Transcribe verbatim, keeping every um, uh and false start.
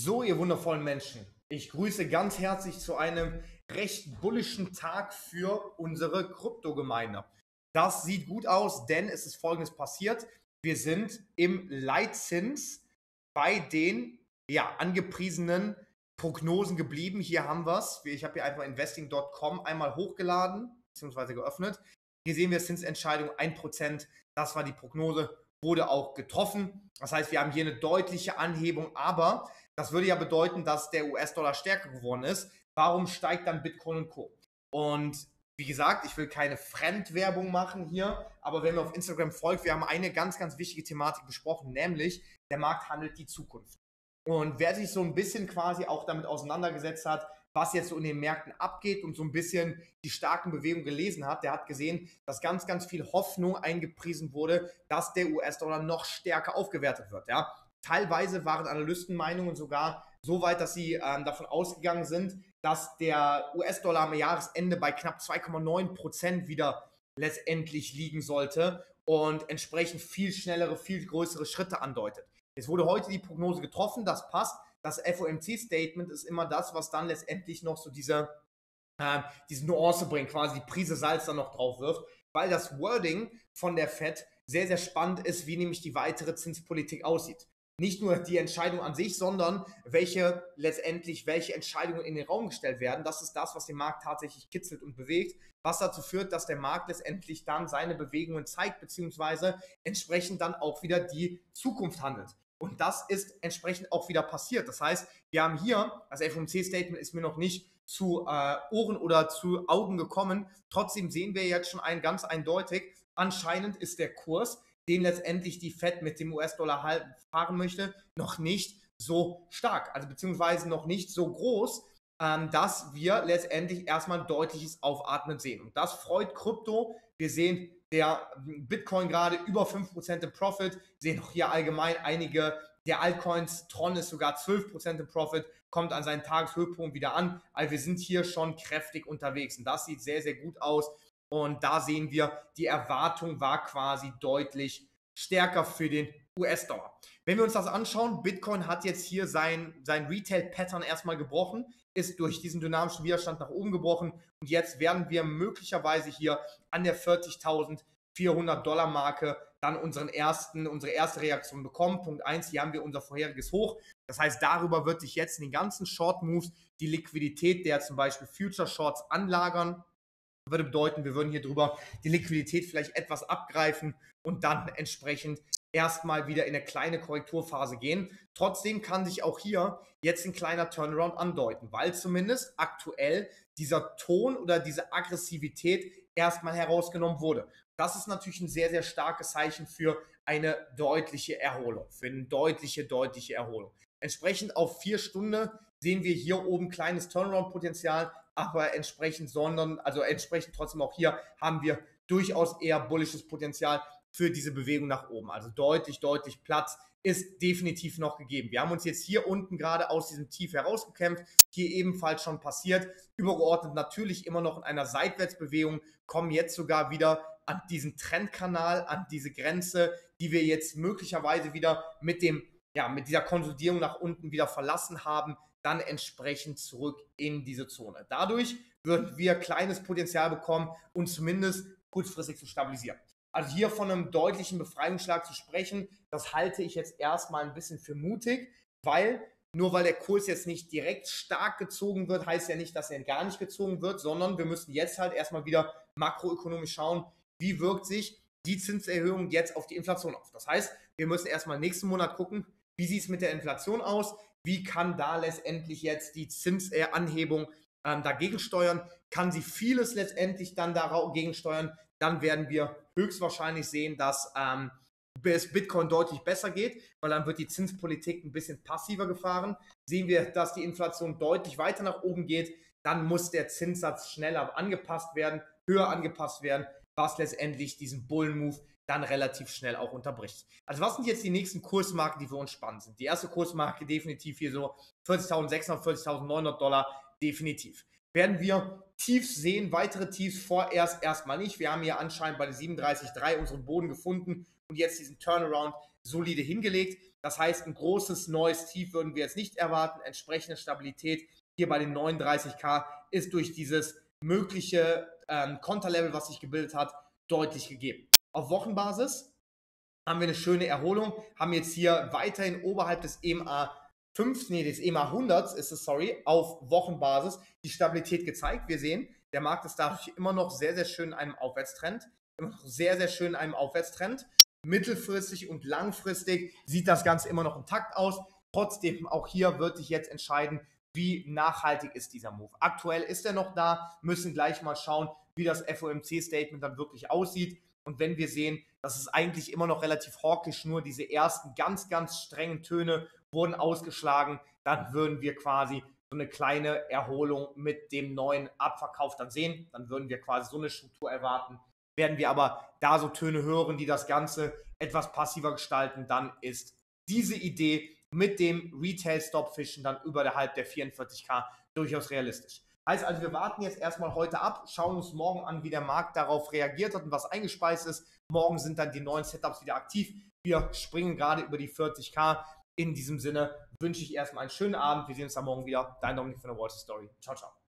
So, ihr wundervollen Menschen, ich grüße ganz herzlich zu einem recht bullischen Tag für unsere Kryptogemeinde. Das sieht gut aus, denn es ist Folgendes passiert. Wir sind im Leitzins bei den ja, angepriesenen Prognosen geblieben. Hier haben wir es. Ich habe hier einfach investing Punkt com einmal hochgeladen bzw. geöffnet. Hier sehen wir Zinsentscheidung ein Prozent. Das war die Prognose, wurde auch getroffen. Das heißt, wir haben hier eine deutliche Anhebung, aber das würde ja bedeuten, dass der U S-Dollar stärker geworden ist. Warum steigt dann Bitcoin und Co.? Und wie gesagt, ich will keine Fremdwerbung machen hier, aber wenn mir auf Instagram folgt, wir haben eine ganz, ganz wichtige Thematik besprochen, nämlich der Markt handelt die Zukunft. Und wer sich so ein bisschen quasi auch damit auseinandergesetzt hat, was jetzt so in den Märkten abgeht und so ein bisschen die starken Bewegungen gelesen hat, der hat gesehen, dass ganz, ganz viel Hoffnung eingepriesen wurde, dass der U S-Dollar noch stärker aufgewertet wird. Ja? Teilweise waren Analystenmeinungen sogar so weit, dass sie ähm, davon ausgegangen sind, dass der U S-Dollar am Jahresende bei knapp zwei Komma neun Prozent wieder letztendlich liegen sollte und entsprechend viel schnellere, viel größere Schritte andeutet. Es wurde heute die Prognose getroffen, das passt. Das F O M C-Statement ist immer das, was dann letztendlich noch so diese, äh, diese Nuance bringt, quasi die Prise Salz dann noch drauf wirft, weil das Wording von der Fed sehr, sehr spannend ist, wie nämlich die weitere Zinspolitik aussieht. Nicht nur die Entscheidung an sich, sondern welche letztendlich, welche Entscheidungen in den Raum gestellt werden. Das ist das, was den Markt tatsächlich kitzelt und bewegt, was dazu führt, dass der Markt letztendlich dann seine Bewegungen zeigt, beziehungsweise entsprechend dann auch wieder die Zukunft handelt. Und das ist entsprechend auch wieder passiert. Das heißt, wir haben hier, das F O M C-Statement ist mir noch nicht zu äh, Ohren oder zu Augen gekommen. Trotzdem sehen wir jetzt schon ein ganz eindeutig, anscheinend ist der Kurs, den letztendlich die Fed mit dem U S-Dollar fahren möchte, noch nicht so stark, also beziehungsweise noch nicht so groß, ähm, dass wir letztendlich erstmal ein deutliches Aufatmen sehen. Und das freut Krypto. Wir sehen der Bitcoin gerade über fünf Prozent im Profit, sehen auch hier allgemein einige der Altcoins, Tron ist sogar zwölf Prozent im Profit, kommt an seinen Tageshöhepunkt wieder an. Also wir sind hier schon kräftig unterwegs und das sieht sehr, sehr gut aus. Und da sehen wir, die Erwartung war quasi deutlich stärker für den U S-Dollar. Wenn wir uns das anschauen, Bitcoin hat jetzt hier sein, sein Retail-Pattern erstmal gebrochen, ist durch diesen dynamischen Widerstand nach oben gebrochen und jetzt werden wir möglicherweise hier an der vierzigtausendvierhundert Dollar Marke dann unseren ersten, unsere erste Reaktion bekommen. Punkt eins, hier haben wir unser vorheriges Hoch. Das heißt, darüber wird sich jetzt in den ganzen Short-Moves die Liquidität der zum Beispiel Future-Shorts anlagern. Würde bedeuten, wir würden hier drüber die Liquidität vielleicht etwas abgreifen und dann entsprechend erstmal wieder in eine kleine Korrekturphase gehen. Trotzdem kann sich auch hier jetzt ein kleiner Turnaround andeuten, weil zumindest aktuell dieser Ton oder diese Aggressivität erstmal herausgenommen wurde. Das ist natürlich ein sehr, sehr starkes Zeichen für eine deutliche Erholung, für eine deutliche, deutliche Erholung. Entsprechend auf vier Stunden sehen wir hier oben kleines Turnaround-Potenzial, aber entsprechend, sondern, also entsprechend trotzdem auch hier haben wir durchaus eher bullisches Potenzial für diese Bewegung nach oben. Also deutlich, deutlich Platz ist definitiv noch gegeben. Wir haben uns jetzt hier unten gerade aus diesem Tief herausgekämpft, hier ebenfalls schon passiert. Übergeordnet natürlich immer noch in einer Seitwärtsbewegung, kommen jetzt sogar wieder an diesen Trendkanal, an diese Grenze, die wir jetzt möglicherweise wieder mit dem, ja, mit dieser Konsolidierung nach unten wieder verlassen haben, dann entsprechend zurück in diese Zone. Dadurch würden wir kleines Potenzial bekommen, uns zumindest kurzfristig zu stabilisieren. Also hier von einem deutlichen Befreiungsschlag zu sprechen, das halte ich jetzt erstmal ein bisschen für mutig, weil nur weil der Kurs jetzt nicht direkt stark gezogen wird, heißt ja nicht, dass er gar nicht gezogen wird, sondern wir müssen jetzt halt erstmal wieder makroökonomisch schauen, wie wirkt sich die Zinserhöhung jetzt auf die Inflation auf. Das heißt, wir müssen erstmal nächsten Monat gucken, wie sieht es mit der Inflation aus, wie kann da letztendlich jetzt die Zinsanhebung ähm, dagegen steuern, kann sie vieles letztendlich dann dagegen steuern, dann werden wir höchstwahrscheinlich sehen, dass ähm, es Bitcoin deutlich besser geht, weil dann wird die Zinspolitik ein bisschen passiver gefahren. Sehen wir, dass die Inflation deutlich weiter nach oben geht, dann muss der Zinssatz schneller angepasst werden, höher angepasst werden, was letztendlich diesen Bullenmove dann relativ schnell auch unterbricht. Also was sind jetzt die nächsten Kursmarken, die für uns spannend sind? Die erste Kursmarke definitiv hier so vierzigtausendsechshundert, vierzigtausendneunhundert Dollar, definitiv. Werden wir Tiefs sehen, weitere Tiefs vorerst erstmal nicht. Wir haben hier anscheinend bei der siebenunddreißig Komma drei unseren Boden gefunden und jetzt diesen Turnaround solide hingelegt. Das heißt, ein großes neues Tief würden wir jetzt nicht erwarten. Entsprechende Stabilität hier bei den neununddreißig K ist durch dieses mögliche ähm, Konterlevel, was sich gebildet hat, deutlich gegeben. Auf Wochenbasis haben wir eine schöne Erholung, haben jetzt hier weiterhin oberhalb des E M A fünf, nee, des E M A hundert ist es, sorry, auf Wochenbasis die Stabilität gezeigt. Wir sehen, der Markt ist dadurch immer noch sehr, sehr schön in einem Aufwärtstrend, immer noch sehr, sehr schön in einem Aufwärtstrend. Mittelfristig und langfristig sieht das Ganze immer noch intakt aus. Trotzdem, auch hier wird sich jetzt entscheiden, wie nachhaltig ist dieser Move. Aktuell ist er noch da, müssen gleich mal schauen, wie das F O M C-Statement dann wirklich aussieht. Und wenn wir sehen, dass es eigentlich immer noch relativ hawkisch, nur diese ersten ganz, ganz strengen Töne wurden ausgeschlagen, dann würden wir quasi so eine kleine Erholung mit dem neuen Abverkauf dann sehen. Dann würden wir quasi so eine Struktur erwarten. Werden wir aber da so Töne hören, die das Ganze etwas passiver gestalten, dann ist diese Idee mit dem Retail-Stop-Fischen dann überhalb der vierundvierzig K durchaus realistisch. Heißt also, wir warten jetzt erstmal heute ab, schauen uns morgen an, wie der Markt darauf reagiert hat und was eingespeist ist. Morgen sind dann die neuen Setups wieder aktiv. Wir springen gerade über die vierzig K. In diesem Sinne wünsche ich erstmal einen schönen Abend. Wir sehen uns dann morgen wieder. Dein Dominik von der Wall Street Story. Ciao, ciao.